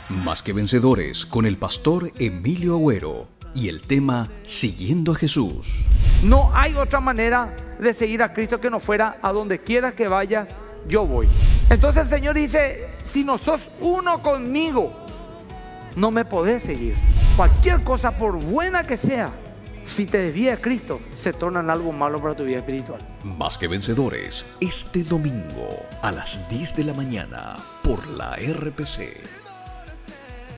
Más que vencedores con el pastor Emilio Agüero y el tema Siguiendo a Jesús. No hay otra manera de seguir a Cristo que no fuera a donde quiera que vayas, yo voy. Entonces el Señor dice, si no sos uno conmigo, no me podés seguir. Cualquier cosa, por buena que sea, si te desvía de Cristo, se torna en algo malo para tu vida espiritual. Más que vencedores, este domingo a las 10 de la mañana por la RPC.